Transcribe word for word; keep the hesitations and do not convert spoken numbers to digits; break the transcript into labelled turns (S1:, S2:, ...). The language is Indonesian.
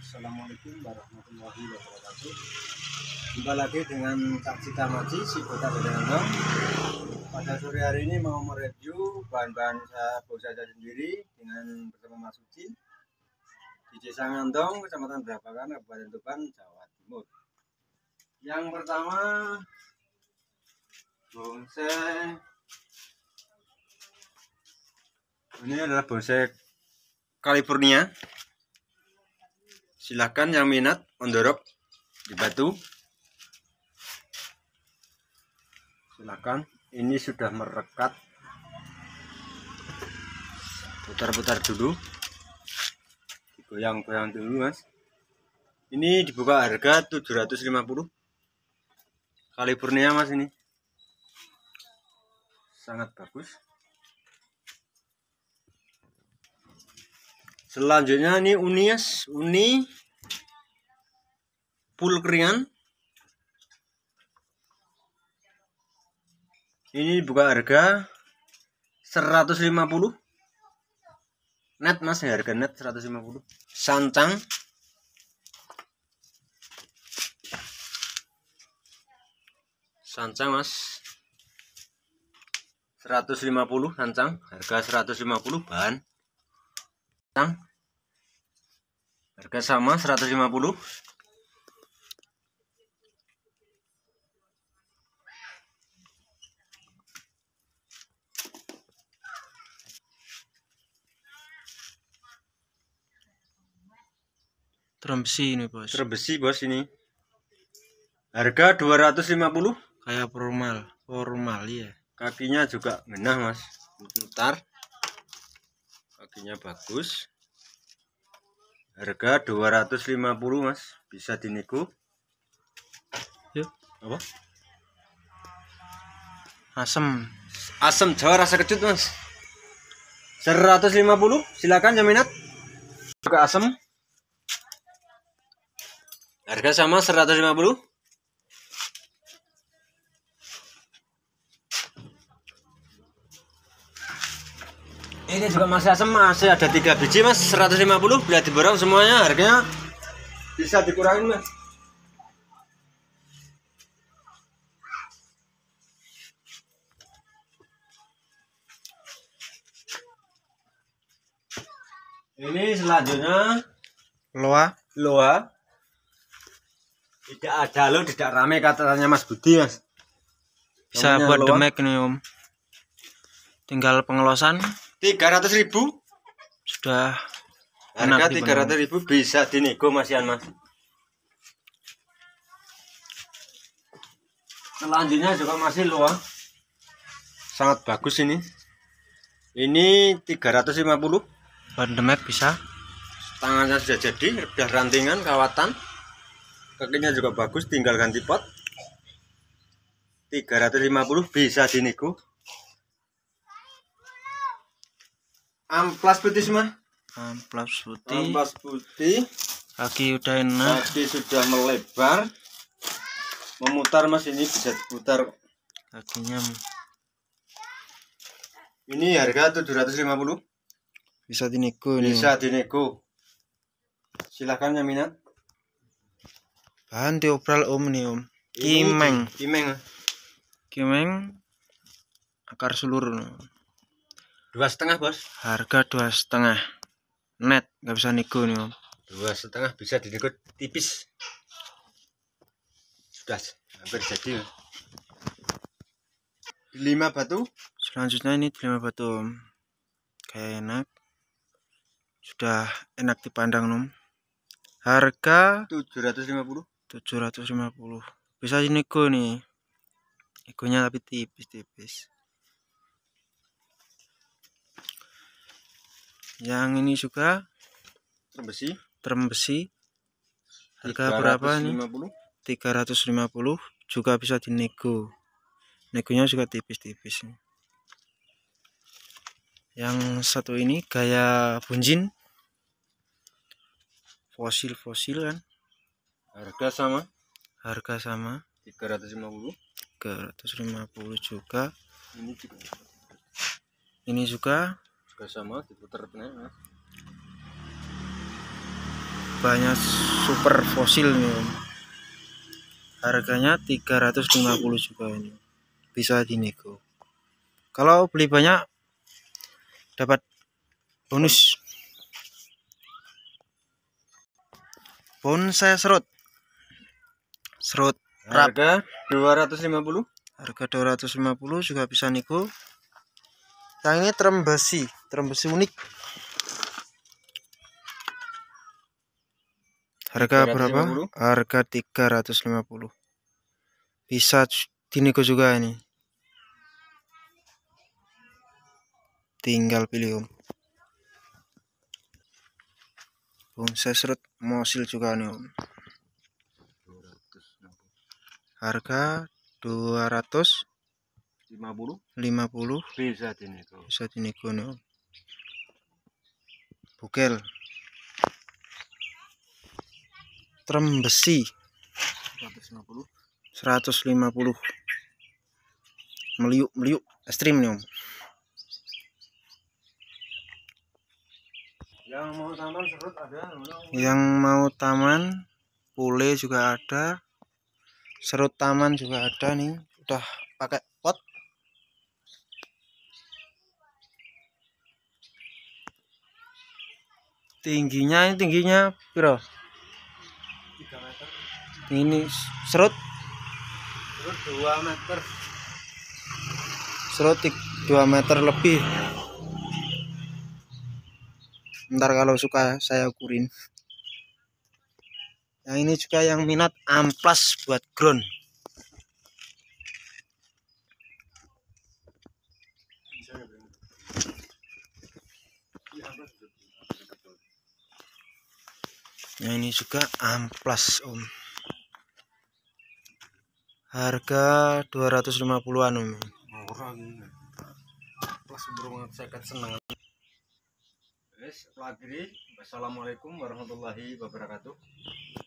S1: Assalamualaikum warahmatullahi wabarakatuh. Jumpa lagi dengan Kak Cita Maji, si Kota Bedandong. Pada sore hari ini mau mereview bahan-bahan saya saja sendiri dengan bersama Mas Suci di Desa Ngandong, Kecamatan Brabakan, Kabupaten Tuban, Jawa Timur. Yang pertama, bonsai. Ini adalah bonsai California. Silahkan yang minat mendorok di batu. Silahkan. Ini sudah merekat. Putar-putar dulu. Digoyang-goyang dulu, Mas. Ini dibuka harga tujuh ratus lima puluh. California, Mas, ini. Sangat bagus. Selanjutnya ini Unias, Uni Pulkrian. Ini buka harga seratus lima puluh. Net, Mas, harga net seratus lima puluh. Sancang. Sancang, Mas. seratus lima puluh sancang, harga seratus lima puluh bahan. Harga sama seratus lima puluh.
S2: Drum besi ini, Bos.
S1: Drum besi, Bos, ini. Harga dua ratus lima puluh.
S2: Kayak formal, formal ya.
S1: Kakinya juga genah, Mas. Putar. Kakinya bagus. Harga dua ratus lima puluh, Mas. Bisa dinego.
S2: Yuk.
S1: Apa?
S2: Asem.
S1: Asam Jawa rasa kecut, Mas. seratus lima puluh. Silakan yang minat. Juga asam. Harga sama seratus lima puluh. Ini juga masih asam, masih ada tiga biji, Mas, seratus lima puluh. Bila diborong semuanya harganya bisa dikurangin, Mas. Ini selanjutnya
S2: Loa.
S1: Loa. Tidak ada lo, tidak rame katanya Mas Budi, Mas.
S2: Bisa
S1: Namanya
S2: buat
S1: Loa.
S2: demek nih, Om. Tinggal pengelosan.
S1: tiga ratus ribu.
S2: Sudah
S1: Harga
S2: enak
S1: tiga ratus ribu bisa dinego, Masian, Mas. Selanjutnya juga masih Loa. Sangat bagus ini. Ini tiga ratus lima puluh.
S2: buat demek bisa.
S1: Tangannya sudah jadi, sudah rantingan, kawatan. Kakinya juga bagus, tinggal ganti pot. tiga ratus lima puluh bisa dinego. Amplas putih semua.
S2: Amplas putih.
S1: Amplas putih.
S2: Kaki udah enak.
S1: Kaki sudah melebar. Memutar, Mas, ini bisa diputar.
S2: Kakinya
S1: Ini harga tujuh ratus lima puluh.
S2: bisa dinego nih.
S1: Bisa dinego. Silahkan yang minat.
S2: Bahan diobral, Om, nih, Om.
S1: Ini
S2: Kimeng.
S1: Kimeng.
S2: Kimeng. Akar sulur.
S1: Dua setengah, Bos.
S2: Harga dua setengah. Net, nggak bisa nego nih, Om.
S1: Dua setengah bisa dinego tipis. Sudah hampir jadi. Lima batu.
S2: Selanjutnya ini lima batu, Om. Kayak enak. Sudah enak dipandang, Om. Harga
S1: tujuh ratus lima puluh.
S2: tujuh ratus lima puluh. Bisa dinego nih. Negonya tapi tipis-tipis. Yang ini juga
S1: Drum besi.
S2: drum besi. Harga berapa nih? tiga ratus lima puluh. Juga bisa dinego. Negonya juga tipis-tipis. Yang satu ini gaya bunjin. Fosil-fosil kan.
S1: Harga sama.
S2: Harga sama.
S1: tiga ratus lima puluh.
S2: tiga ratus lima puluh juga.
S1: Ini juga.
S2: Ini juga
S1: juga sama, diputar benar, Mas.
S2: libanya super fosil nih om. Harganya tiga ratus lima puluh juga ini, bisa dinego. Kalau beli banyak dapat bonus. Bonsai serut serut rap,
S1: Harga dua ratus lima puluh.
S2: harga dua ratus lima puluh juga bisa nego. Yang ini terem besi, terem besi unik. Harga berapa? Harga tiga ratus lima puluh. Bisa dinego juga ini. Tinggal pilih om. Bonsai serut mosil juga nih om. Harga dua ratus lima puluh
S1: Bisa dinego.
S2: bisa dinego nih om. Bukel trem besi seratus lima puluh. Meliuk meliuk ekstrim nih om.
S1: Yang mau taman serut ada.
S2: Yang mau taman pule juga ada. Serut taman juga ada nih. Udah pakai pot. Tingginya ini tingginya piro?
S1: tiga meter.
S2: Ini serut
S1: Serut dua meter.
S2: Serut dua meter lebih. Ntar kalau suka saya ukurin. Yang ini juga yang minat amplas buat ground. Yang ini juga amplas om. Harga dua ratus lima puluhan om.
S1: Murah ini. Plus burung seket seneng. Wes, akhiri. Wassalamualaikum warahmatullahi wabarakatuh.